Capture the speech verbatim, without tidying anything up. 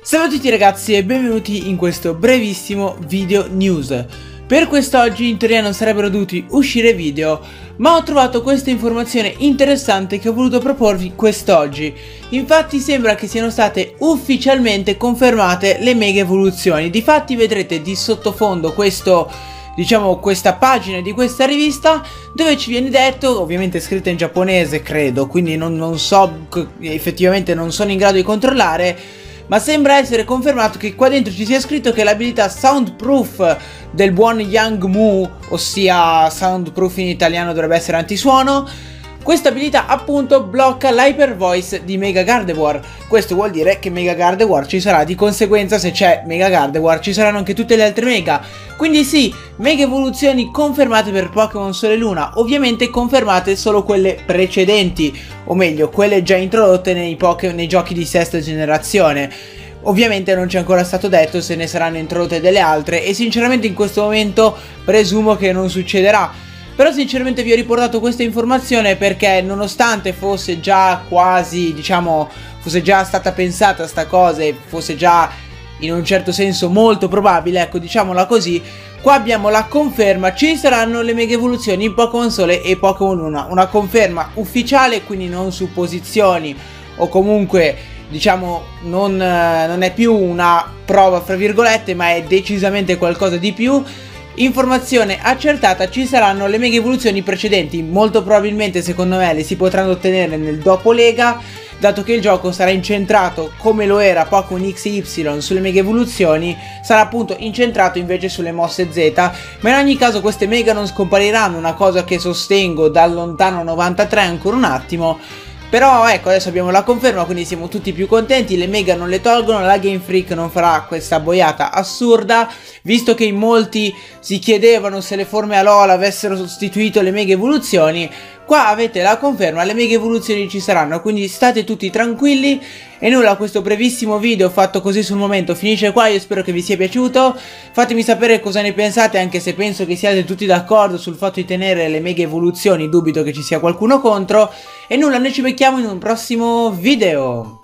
Salve a tutti ragazzi e benvenuti in questo brevissimo video news. Per quest'oggi in teoria non sarebbero dovuti uscire video, ma ho trovato questa informazione interessante che ho voluto proporvi quest'oggi. Infatti sembra che siano state ufficialmente confermate le mega evoluzioni. Difatti vedrete di sottofondo questo, diciamo, questa pagina di questa rivista dove ci viene detto, ovviamente scritta in giapponese credo, quindi non, non so, effettivamente non sono in grado di controllare, ma sembra essere confermato che qua dentro ci sia scritto che l'abilità Soundproof del buon Young Mu, ossia Soundproof in italiano dovrebbe essere antisuono, questa abilità appunto blocca l'Hyper Voice di Mega Gardevoir. Questo vuol dire che Mega Gardevoir ci sarà, di conseguenza se c'è Mega Gardevoir ci saranno anche tutte le altre Mega. Quindi sì, mega evoluzioni confermate per Pokémon Sole e Luna, ovviamente confermate solo quelle precedenti, o meglio, quelle già introdotte nei, nei giochi di sesta generazione. Ovviamente non c'è ancora stato detto se ne saranno introdotte delle altre e sinceramente in questo momento presumo che non succederà. Però sinceramente vi ho riportato questa informazione perché nonostante fosse già quasi, diciamo, fosse già stata pensata sta cosa e fosse già in un certo senso molto probabile, ecco, diciamola così, qua abbiamo la conferma, ci saranno le mega evoluzioni in Pokémon Sole e Pokémon Luna. Una conferma ufficiale, quindi non supposizioni o comunque, diciamo, non, non è più una prova fra virgolette, ma è decisamente qualcosa di più. Informazione accertata, ci saranno le mega evoluzioni precedenti, molto probabilmente secondo me le si potranno ottenere nel dopo Lega, dato che il gioco sarà incentrato come lo era Pokémon X e Y sulle mega evoluzioni, sarà appunto incentrato invece sulle mosse Z, ma in ogni caso queste mega non scompariranno, una cosa che sostengo dal lontano novantatré ancora un attimo. Però ecco, adesso abbiamo la conferma, quindi siamo tutti più contenti, le mega non le tolgono, la Game Freak non farà questa boiata assurda, visto che in molti si chiedevano se le forme Alola avessero sostituito le mega evoluzioni. Qua avete la conferma, le mega evoluzioni ci saranno, quindi state tutti tranquilli. E nulla, questo brevissimo video fatto così sul momento finisce qua, io spero che vi sia piaciuto. Fatemi sapere cosa ne pensate, anche se penso che siate tutti d'accordo sul fatto di tenere le mega evoluzioni, dubito che ci sia qualcuno contro. E nulla, noi ci becchiamo in un prossimo video.